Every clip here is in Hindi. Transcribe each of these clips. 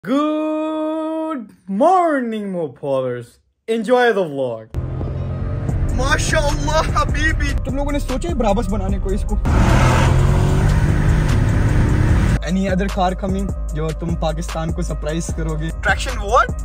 Good morning, Mopolers. Enjoy the vlog. माशाअल्लाह हबीबी, तुम लोगों ने सोचा है ब्राबस बनाने को इसको? Any other car coming जो तुम पाकिस्तान को सरप्राइज करोगे? Traction what?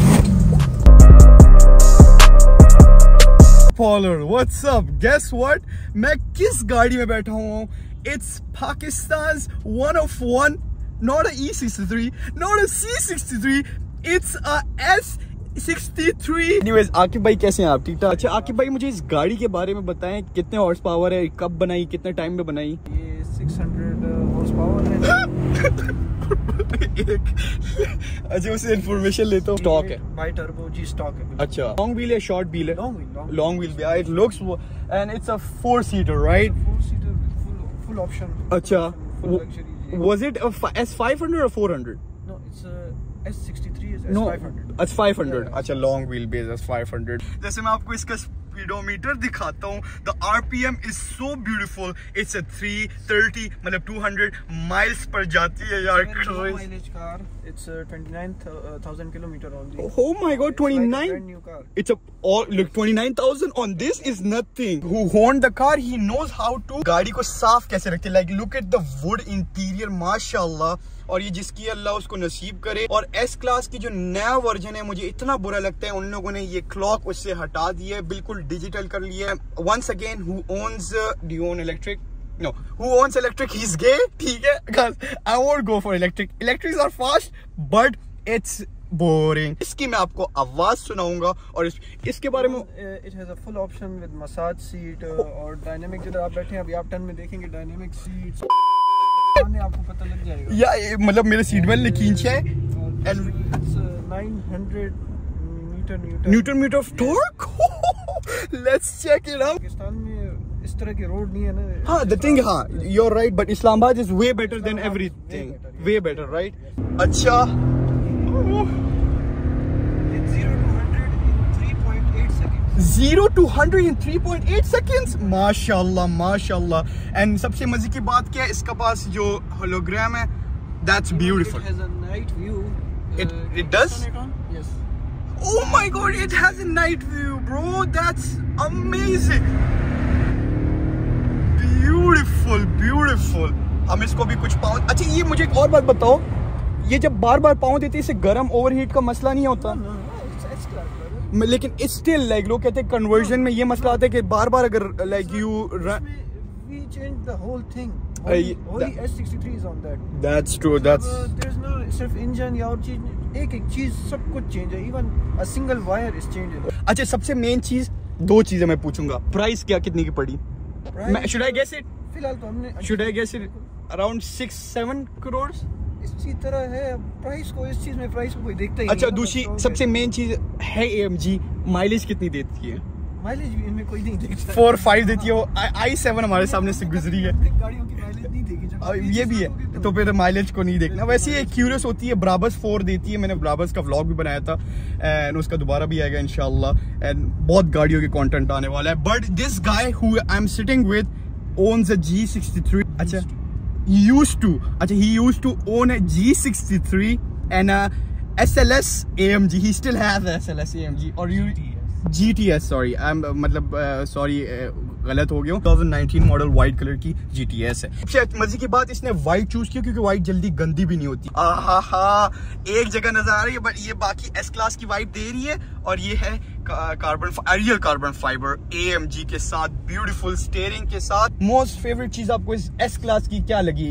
Polar, what's up? Guess what? मैं किस गाड़ी में बैठा हूँ? It's Pakistan's one of one. Not a E63, not a C63, it's a S63. Anyways, Aqib भाई कैसे हैं आप? ठीक ठाक? अच्छा आकिब भाई, मुझे इस गाड़ी के बारे में बताएं, कितने हॉर्स पावर है, कब बनाई, कितने टाइम में बनाई? ये 600 हॉर्स पावर है। अच्छा, उससे इंफॉर्मेशन लेता हूँ। स्टॉक है बाई टर्बो जी, स्टॉक है। अच्छा, लॉन्ग व्हील है, शॉर्ट व्हील है? लॉन्ग व्हील भी। It looks and it's a 4-seater, right? 4-seater full option. अच्छा, full luxury. Was it a S500 or 400? No, it's S63 is No, S500. it's 500. अच्छा, long wheelbase is 500. जैसे मैं आपको इसका स्पीडोमीटर दिखाता हूँ, the RPM is so beautiful. It's a 330, मतलब 200 miles पर जाती है यार। Mileage car. It's 29,000 kilometer only. Oh my God, 29. It's like a brand new car. It's a look, 29,000 on this is nothing. Who owned the car? He knows how to गाड़ी को साफ कैसे रखते हैं। Like look at the wood interior, माशाल्लाह। और ये जिसकी अल्लाह उसको नसीब करे। और एस क्लास की जो नया वर्जन है, मुझे इतना बुरा लगता है उन लोगों ने ये क्लॉक उससे हटा दिया है, बिल्कुल डिजिटल कर लिया है। Once again, who owns do you own electric? No, who owns electric? He's gay. ठीक है, guys, I won't go for electric. Electrics are fast, but it's boring. इसकी मैं आपको आवाज सुनाऊंगा और इसके बारे में it has a full option with massage seat और dynamic। जिधर आप बैठे हैं अभी आप टर्न में देखेंगे dynamic seats, आपको पता लग जाएगा। या मतलब मेरे सीट बेल्ट ने खींचा है। And it's 900 newton metre of torque. Let's check it out. Pakistan में इस तरह के रोड नहीं है ना। हाँ, द थिंग, हाँ, you are right, but Islamabad is way better than everything, way better, right? अच्छा, 0 to 100 in 3.8 seconds. माशाल्लाह माशाल्लाह। एंड सबसे मजे की बात क्या है, इसका पास जो होलोग्राम है, that's beautiful. It has a night view. It does? Yes. Oh my God, it has a night view, bro. That's amazing. Beautiful, beautiful. हम इसको भी कुछ पाँव। अच्छा, ये मुझे एक और बात बताओ, ये जब बार बार पाँव देते हैं, इससे गर्म ओवरहीट का मसला नहीं होता? लेकिन इट्स स्टिल लाइक लोग कहते हैं कन्वर्जन में ये मसला आता है कि बार बार अगर like you we changed the whole thing. Only S63 is on that. That's true. That's there's no सिर्फ इंजन या और चीज, एक चीज सब कुछ चेंज है। Even a single wire is changed. अच्छा, सबसे मेन चीज, दो चीजें मैं पूछूंगा। प्राइस क्या कितनी की पड़ी? Should I guess it? फिलहाल तो हमने Should I guess it around 6-7 crores? इसी तरह है प्राइस को, इस चीज में प्राइस को कोई देखता ही अच्छा, नहीं। दूसरी सबसे मेन चीज है AMG, माइलेज कितनी देती है? माइलेज भी इनमें कोई नहीं देखता। 4-5 देती है। i7 हमारे सामने से गुजरी है। गाड़ियों की माइलेज नहीं देखी। ये भी है, तो फिर माइलेज को नहीं देखना। वैसे ये क्यूरियस होती है। ब्राबस 4 देती है, मैंने ब्राबस का व्लॉग भी बनाया था एंड उसका दोबारा भी आएगा इंशाल्लाह। एंड बहुत गाड़ियों के कंटेंट आने वाला है। But this guy who I am sitting with owns a G63. अच्छा, he used to own a G63 and a SLS AMG. He still has a SLS AMG or GTS. Sorry, I'm मतलब sorry, गलत हो गया। 2019 मॉडल व्हाइट कलर की GTS है। सबसे मजे की बात, इसने व्हाइट चूज किया क्योंकि व्हाइट जल्दी गंदी भी नहीं होती। एक जगह नजर आ रही है, बट ये बाकी एस क्लास की वाइब दे रही है। और ये है रियल कार्बन फाइबर AMG के साथ, ब्यूटीफुल स्टीयरिंग के साथ। मोस्ट फेवरेट चीज आपको इस एस क्लास की क्या लगी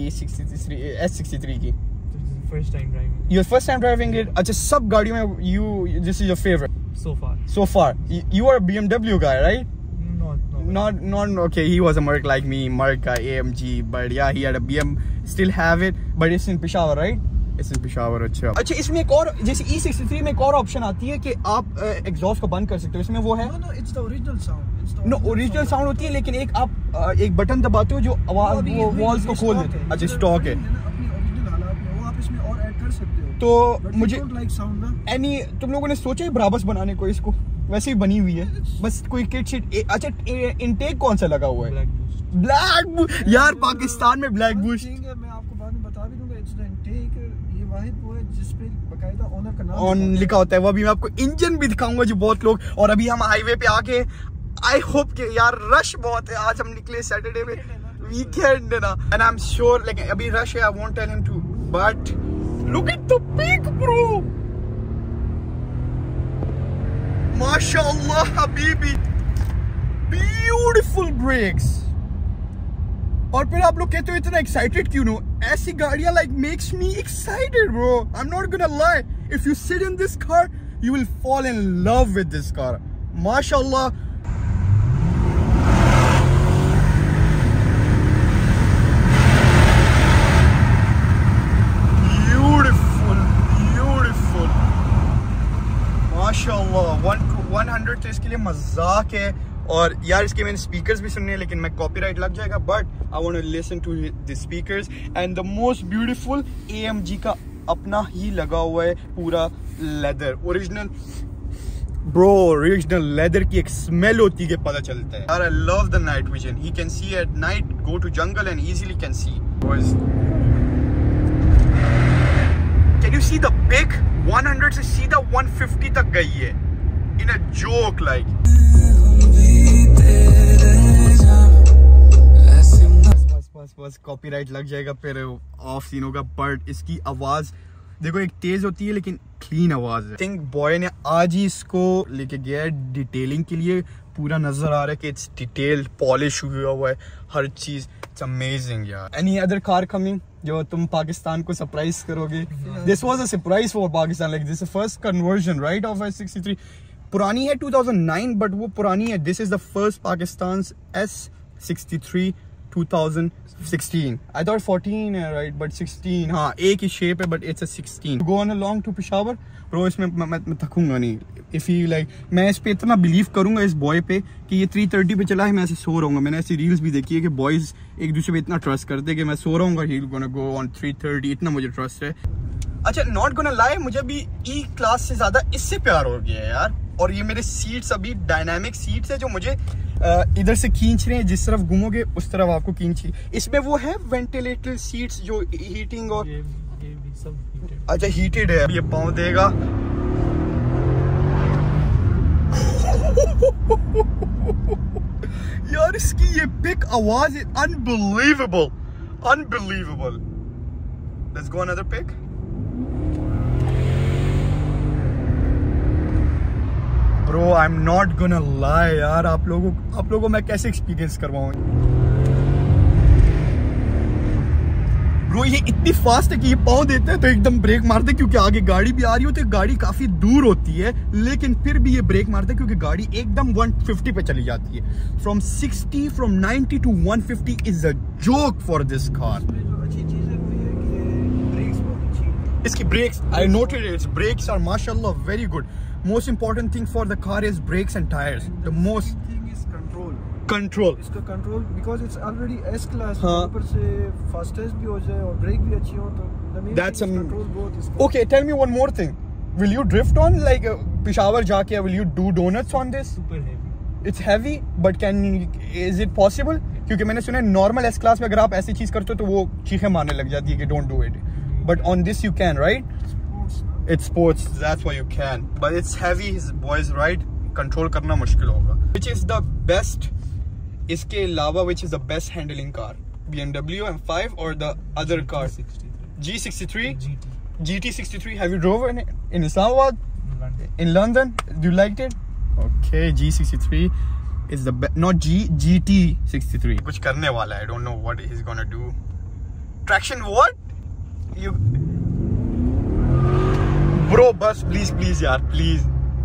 S63 की? First time driving. Your first time driving it? अच्छा, सब गाड़ियों में this is your favorite so far. You are a BMW guy, right? Not okay. He was a Merc like me, Merc guy, AMG, but yeah, he had a BM. Still have it, but it's in Peshawar, right? It's in Peshawar. अच्छा, इसमें एक और, जैसे E63 में एक और ऑप्शन आती है कि आप एग्जॉस्ट को बंद कर सकते हो। इसमें वो है? No, it's the original sound. No, original sound होती है, लेकिन एक आप एक बटन दबाते हो जो आवाज वो वॉल्स को खोल देते हैं। अच्छा, स्टॉक है। अपनी ओरिजिनल हालात में वो आप इसमें और ऐड कर सकते हो। तो मुझे साउंड ना एनी, तुम लोगों ने सोचा है ब्राबस बनाने को? इसको वैसे ही बनी हुई है, बस कोई किट शीट। अच्छा, इनटेक कौन सा लगा हुआ है? ब्लैक यार, पाकिस्तान में ब्लैक बूस्ट। मैं आपको बाद में बता भी दूंगा। It's the intake. ये वाहिद वो है जिसपे बाकायदा ओनर का नाम ऑन लिखा होता है। वो अभी मैं आपको इंजन भी दिखाऊंगा जो बहुत लोग। और अभी हम हाईवे पे आके आई होप के यार रश बहुत है। आज हम निकले सैटरडे में, वीकेंड है ना, and I am sure like अभी रश है। I won't tell him too, but look at the pic bro, माशाअल्लाह हबीबी, ब्यूटीफुल ब्रेक्स। और फिर आप लोग कहते हो इतना एक्साइटेड क्यों हो? ऐसी गाड़ियां like makes me excited bro, I am not gonna lie. If you sit in this car you will fall in love with this car, माशाअल्लाह। ब्यूटीफुल ब्यूटीफुल माशाअल्लाह। 100 तो इसके लिए मजाक है। और यार इसके मैंने स्पीकर्स भी सुनने हैं, लेकिन मैं कॉपीराइट लग जाएगा, but I want to listen to the speakers. And the most beautiful AMG का अपना ही लगा हुआ है पूरा leather, original bro, original leather की एक स्मेल होती है, पता चलता है यार। I love the night vision, he can see at night, go to jungle and easily can see. Can you see the pic? 100 से सीधा 150 तक गई है इन अ जोक लाइक। बस कॉपीराइट लग जाएगा, फिर ऑफ सीन होगा। बट इसकी आवाज देखो, एक तेज होती है लेकिन क्लीन आवाज है। थिंक बॉय ने आज ही इसको लेके गया है डिटेलिंग के लिए। पूरा नजर आ रहा है कि इट्स डिटेल्ड, पॉलिश हुआ है हर चीज। इट्स अमेजिंग यार। एनी अदर कार कमिंग जो तुम पाकिस्तान को सरप्राइज करोगे? This was a surprise for Pakistan, like this first conversion right of S63। पुरानी है 2009, बट वो पुरानी है। This is the first Pakistan S63 2016. I thought 14 है right, but 16 हाँ एक ही शेप है, but it's a 16. Go on along to Peshawar, bro. इसमें मैं थकूंगा नहीं। If you like, मैं इस पे इतना बिलीव करूंगा इस बॉय पे कि ये 330 पे चला है, मैं ऐसे सो रहूंगा। मैंने ऐसी रील्स भी देखी है कि बॉयज एक दूसरे पे इतना ट्रस्ट करते हैं कि मैं सो रहूंगा, he'll gonna go on 330, इतना मुझे ट्रस्ट है। अच्छा, नॉट गोना लाई, मुझे भी E क्लास से ज्यादा इससे प्यार हो गया है यार। और ये मेरे सीट्स अभी डायनामिक सीट्स है जो मुझे इधर से खींच रहे हैं, जिस तरफ घूमोगे उस तरफ आपको खींची। इसमें वो है वेंटिलेटेड सीट्स जो हीटिंग और ये भी सब हीटेड। अच्छा हीटेड है, ये पाँव देगा। यार इसकी ये पिक आवाज unbelievable, unbelievable. Let's go another pick. Bro I am not gonna lie यार, आप लोगों को मैं कैसे एक्सपीरियंस करवाऊं। ब्रो ये इतनी फास्ट है कि ये पाँव देते हैं तो एकदम ब्रेक मारते, क्योंकि आगे गाड़ी भी आ रही होती है। गाड़ी काफी दूर होती है लेकिन फिर भी ये ब्रेक मारते क्योंकि गाड़ी एकदम 150 पे चली जाती है। From 90 to 150 is a joke for this car. इसकी brakes, I noted it's brakes are माशाल्लाह very good. Most important thing for the car is brakes and tires. The most thing is control. Control. इसका control because it's already S class. ऊपर से fastest भी हो जाए और brake भी अच्छी हो तो the main that's thing is control both इसका. Okay, tell me one more thing. Will you drift on like Peshawar जाके? Will you do donuts on this? Super heavy. It's heavy, but is it possible? क्योंकि मैंने सुना है normal S class में अगर आप ऐसी चीज करते हो तो वो चीखें मारने लग जाती है कि don't do it. But on this you can, right? It's sports, that's why you can. But it's heavy, his boys right? Control करना मुश्किल होगा. Which is the best? इसके अलावा which is the best handling car? BMW M5 or the other car? G63? GT63. Have you drove in Islamabad? In London? Do you liked it? Okay, G63 is the best. Not GT63. कुछ करने वाला है. I don't know what he's gonna do. Traction what? You... Bro, बस प्लीज यार, प्लीज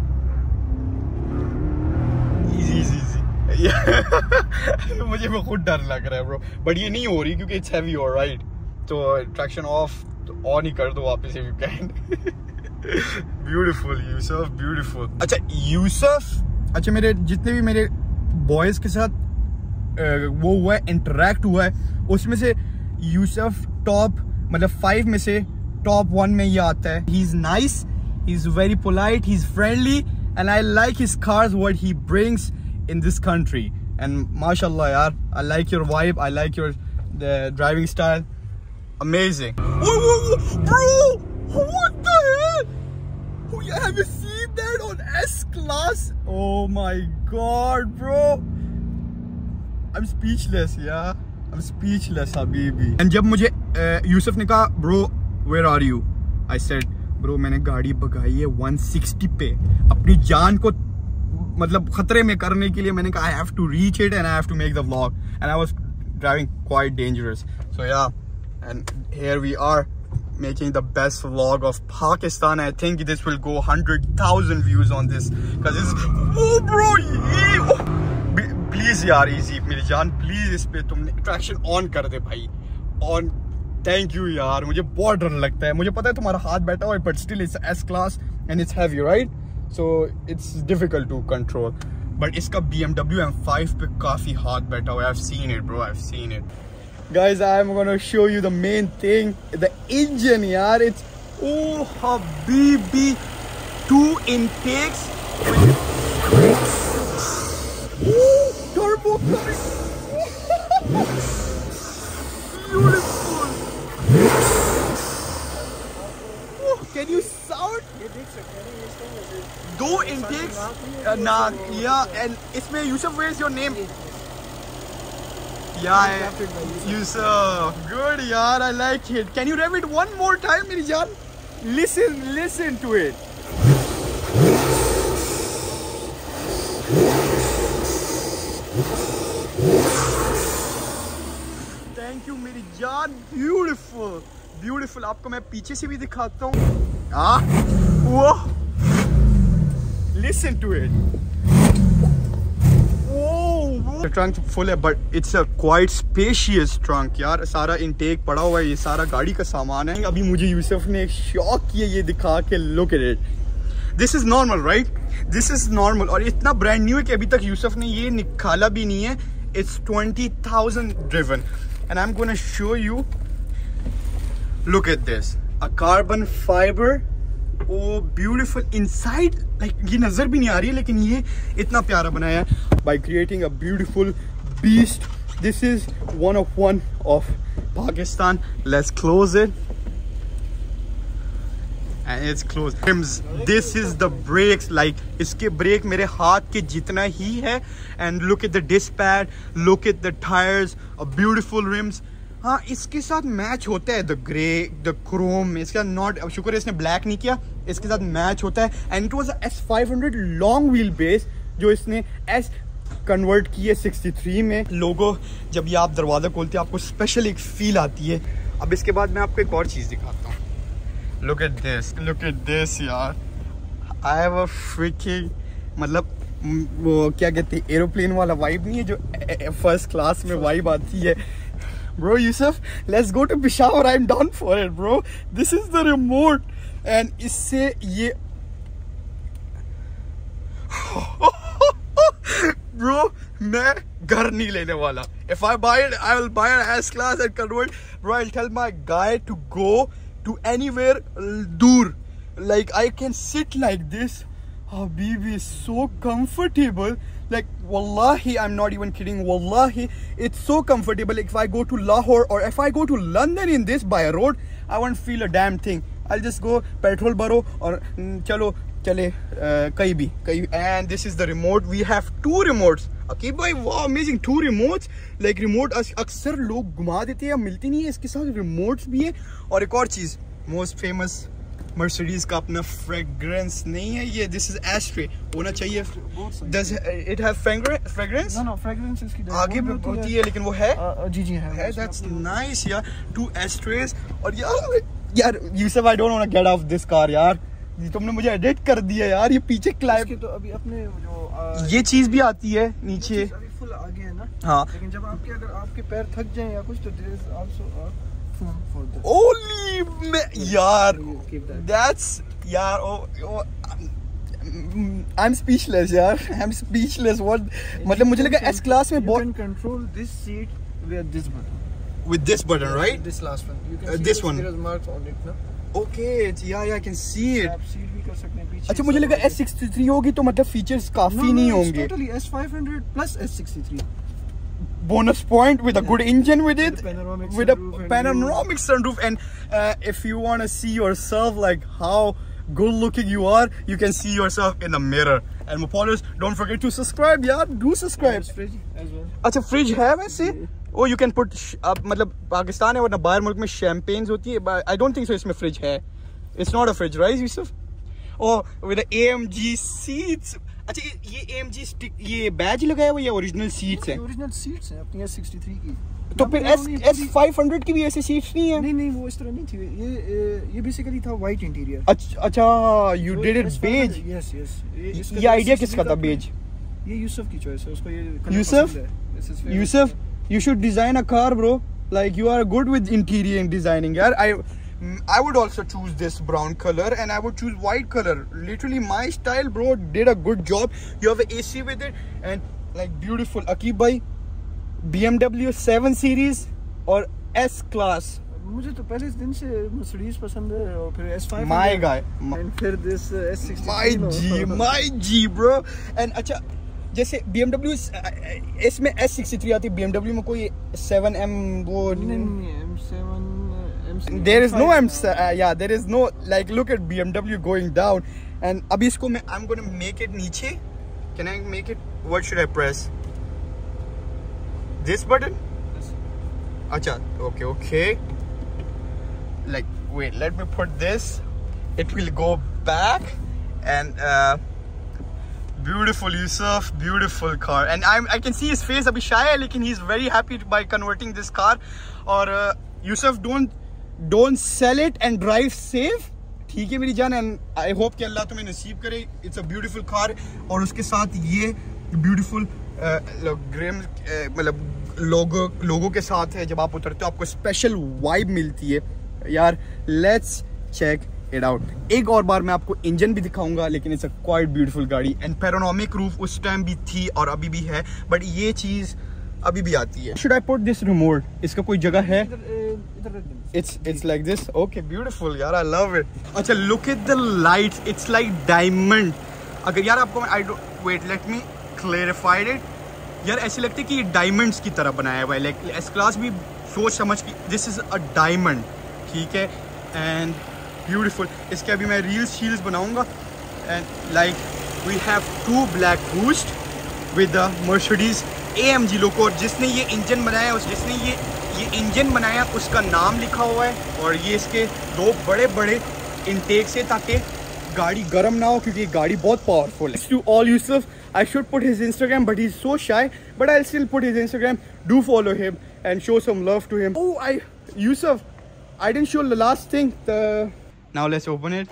इजी मुझे वो खुद डर लग रहा है ब्रो, बट ये नहीं हो रही क्योंकि इट्स हैवी और राइट। तो ट्रैक्शन ऑफ तो ऑन ही कर दो वापस if you can. Beautiful Yusuf, beautiful. अच्छा यूसुफ, अच्छा मेरे जितने भी मेरे बॉयज के साथ वो हुआ है, इंटरेक्ट हुआ है, उसमें से यूसुफ टॉप मतलब 5 में से टॉप 1 में ये आता है। He is nice, he is very polite, he is friendly and I like his cars what he brings in this country, and mashallah yaar, I like your vibe, I like your driving style, amazing. Whoa, bro, what the hell? S-Class. Oh my God, bro. I'm speechless, yeah. I'm speechless, habibi. And जब मुझे यूसुफ ने कहा, bro, where are you? I said, bro, मैंने गाड़ी भगाई है 160 पे, अपनी जान को मतलब खतरे में करने के लिए। मैंने कहा I have to reach it and I have to make the vlog, and I was driving quite dangerous. So yeah, and here we are making the best vlog of Pakistan. I think this will go 100,000 views on this because this is, oh bro, please यार easy मेरी जान, please इस पे तुमने ट्रैक्शन ऑन कर दे भाई, ऑन। थैंक यू यार, मुझे बहुत डर लगता है, मुझे पता है तुम्हारा हाथ बैठा हुआ है, but still it's S-Class and it's heavy, right? So it's difficult to control. But इसका BMW M5 पे काफी हाथ बैठा हुआ है. I've seen it, bro. I've seen it. Guys, I'm gonna show you the main thing, the engine, yaar. It's oh habibi, 2 intakes. Oh, turbo coming. Beautiful. Oh, can you sound? ये देख सकते हैं ये इसका 2 intakes, yeah, and इसमें Yusuf, where's your name? Yeah, Yusuf, good yaar, I like it. Can you rev it one more time, मेरी जान? Listen to it. Thank you मेरी जान, beautiful, beautiful. आपको मैं पीछे से भी दिखाता हूँ. Whoa. Listen to it. Whoa. The trunk full है, but it's a quite spacious trunk यार. सारा intake पड़ा हुआ है, ये सारा गाड़ी का सामान है. अभी मुझे यूसुफ ने एक शॉक किया ये दिखा के, look at it. This is normal, right? This is normal. और इतना brand new है कि अभी तक यूसुफ ने ये निकाला भी नहीं है. It's 20,000 driven, and I'm gonna show you. Look at this. A carbon fiber. Oh, beautiful inside. Like ये नजर भी नहीं आ रही है, लेकिन ये इतना प्यारा बनाया है by creating a beautiful beast. This is one of Pakistan. Let's close it. And it's closed. This is the brakes. Like इसके ब्रेक मेरे हाथ के जितना ही है. And look at the disc pad. Look at the tires. A beautiful rims. हाँ, इसके साथ मैच होता है द ग्रे, द क्रोम. इसका नॉट, अब शुक्र है इसने ब्लैक नहीं किया, इसके साथ मैच होता है. And it was S500 long wheel base जो इसने S कन्वर्ट किए 63 में. लोगो जब ये आप दरवाज़ा खोलते हैं आपको स्पेशल एक फील आती है. अब इसके बाद मैं आपको एक और चीज़ दिखाता हूँ. लुक एट दिस यार. आई हैव अ फ्रीकिंग, मतलब वो क्या कहते हैं, एरोप्लेन वाला वाइब नहीं है जो फर्स्ट क्लास में वाइब आती है. Bro, Yusuf, let's go to Peshawar. I'm down for it, bro. This is the remote. And इससे ये bro, मैं घर नहीं लेने वाला. If I buy it, I will buy an S-Class and convert. Bro, I'll tell my guy to go to anywhere दूर. Like I can sit like this. Habibi is so comfortable. Like wallahi, I'm not even kidding, wallahi, it's so comfortable. Like if I go to Lahore or if I go to London in this by a road, I won't feel a damn thing. I'll just go petrol baro or chalo chale kahi bhi. And this is the remote. We have 2 remotes. Okay bhai, wow, amazing, 2 remotes. Like remote अक्सर लोग घुमा देते हैं, मिलती नहीं है. इसके साथ remotes भी है. और एक और चीज, most famous Mercedes का अपना fragrance नहीं है ये. This is ashtray होना चाहिए. Does it have fragrance? No, fragrance इसकी आगे भी होती है, लेकिन वो है. जी है. That's nice यार. 2 ashtrays. और यार Yusuf, I don't want to get off this car यार. तुमने मुझे एडिट कर दिया यार. ये पीछे क्लाइब, तो अभी अपने जो ये चीज भी आती है नीचे. अभी फुल आगे है ना. हाँ. लेकिन जब आपके अगर आपके पैर थक जाएं या कुछ, तो there is also Holy यार, that's यार, oh, I'm speechless यार. I'm speechless. What, मतलब मुझे लगा S-Class में बहुत. You can control this seat with this button. With this button, right? This last one. You can see this one. There is marks on it, na? Okay, yeah, I can see it. आप सीट भी कर सकते हैं पीछे. अच्छा, मुझे लगा S63 होगी तो मतलब फीचर्स काफी नहीं होंगे. Totally S500 plus S63. Bonus point with a good engine with it, with a panoramic sunroof. And if you want to see yourself like how good looking you are, you can see yourself in the mirror. And my followers, don't forget to subscribe यार, do subscribe. fridge as well. अच्छा फ्रिज है वैसे? Oh, you can put मतलब पाकिस्तान है वरना बाहर मुल्क में शैम्पेन्स होती है, but I don't think so इसमें फ्रिज है. It's not a fridge, right, Yusuf? Oh, with the AMG seats. अच्छा ये AMG स्टिक, ये बैज लगाया हुआ या ओरिजिनल सीट्स हैं? ओरिजिनल सीट्स हैं अपनी S63 की. तो फिर S500 की भी ऐसे सीट्स नहीं है? नहीं वो इस तरह नहीं थी. ये बेसिकली था वाइट इंटीरियर. अच्छा you did it beige. Yes ये आइडिया किसका था बेज? ये यूसुफ की चॉइस है, उसको ये Yusuf you should design a car, bro. Like you are good with interior and designing. यार I would also choose this brown color and I would choose white color. Literally my style, bro. Did a good job. You have an AC with it and like beautiful. Akib bhai, BMW 7 Series और S Class. मुझे तो पहले इस दिन से Mercedes पसंद है और फिर S5. My guy. And फिर this S63. My G, bro. And अच्छा जैसे BMW इसमें S63 आती है, BMW में कोई 7M वो नहीं M7 there is no yeah there is no, like look at BMW going down. And अभी इसको मैं I'm gonna make it नीचे. Can I make it? What should I press? This button? अच्छा okay like wait, let me put this. It will go back and beautiful Yusuf, beautiful car. And I can see his face abhi shy hai, lekin he's very happy by converting this car. और Yusuf, don't sell it and drive safe. ठीक है मेरी जान. And I hope कि अल्लाह तुम्हें नसीब करे. It's a beautiful car. और उसके साथ ये beautiful मतलब लोगो के साथ है. जब आप उतरते हो आपको स्पेशल वाइब मिलती है यार. Let's check it out. एक और बार मैं आपको इंजन भी दिखाऊंगा, लेकिन इट्स अ क्वाइट ब्यूटीफुल गाड़ी. एंड पैनोरामिक रूफ उस टाइम भी थी और अभी भी है, बट ये चीज अभी भी आती है. Should I put this remote? इसका कोई जगह है? It's like this. Okay, beautiful यार, I love it. अच्छा, look at the lights. It's like diamond. अगर यार आपको wait, let me clarify it. यार ऐसे लगता है कि ये डायमंड्स की तरह बनाया हुआ है. लाइक एस क्लास भी सोच समझ के दिस इज अ डायमंड. ठीक है. And beautiful. इसके अभी मैं रील्स बनाऊंगा. And like we have 2 black boost with the Mercedes AMG logo. और जिसने ये इंजन बनाया, जिसने ये इंजन बनाया उसका नाम लिखा हुआ है. और ये इसके 2 बड़े इनटेक से, ताकि गाड़ी गर्म ना हो, क्योंकि ये गाड़ी बहुत पावरफुल है. To all Yusuf, I should put his Instagram, but he's so shy. But I'll still put his Instagram. Do follow him and show some love to him. Oh, Yusuf, I didn't show the last thing. Now let's open it.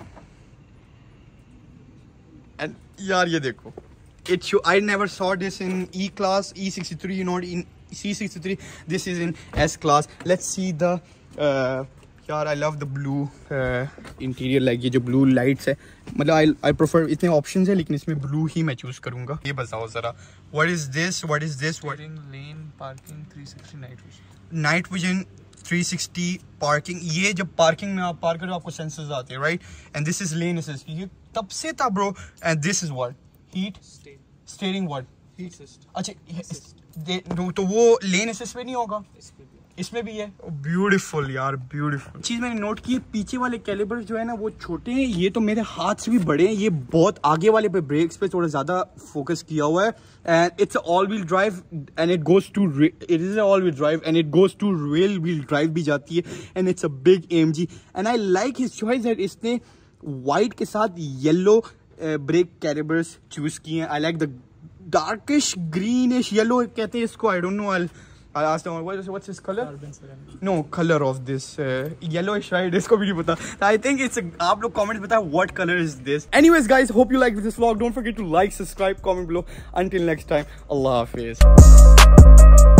And yaar ye dekho. I never saw this in E class, E63, not in C63. This is in S class. Let's see the यार I love the blue interior. like ये जो blue lights है, मतलब I prefer, इतने options है लेकिन इसमें blue ही मैं choose करूँगा. ये बताओ ज़रा, what is this? What in lane parking 360 night vision 360 parking. ये जब parking में आप पार्क करो आपको sensors आते हैं, right? And this is lane assist. ये तब से था bro. And this is what? Heat? Steering what? Heat assist. अच्छा तो वो lane assist में नहीं होगा? इसमें भी है. ब्यूटीफुल यार, ब्यूटीफुल. चीज मैंने नोट की, पीछे वाले कैलिबर जो है ना वो छोटे हैं, ये तो मेरे हाथ से भी बड़े हैं. ये बहुत आगे वाले पे ब्रेक्स पे थोड़ा ज्यादा फोकस किया हुआ है. And it's all wheel drive and it goes to rear wheel drive भी जाती है. And it's a big AMG. And I like his choice that इसने वाइट के साथ येलो ब्रेक कैलिबर्स चूज किए हैं. I like the darkish greenish yellow कहते हैं इसको. I don't know. I asked him, what's his color? Carbon ceramic. No, color of this yellowish, right? इसको भी नहीं पता. I think it's आप लोग comment बताएं what color is this. Anyways guys, hope you liked this vlog. Don't forget to like, subscribe, comment below. Until next time, Allah Hafiz.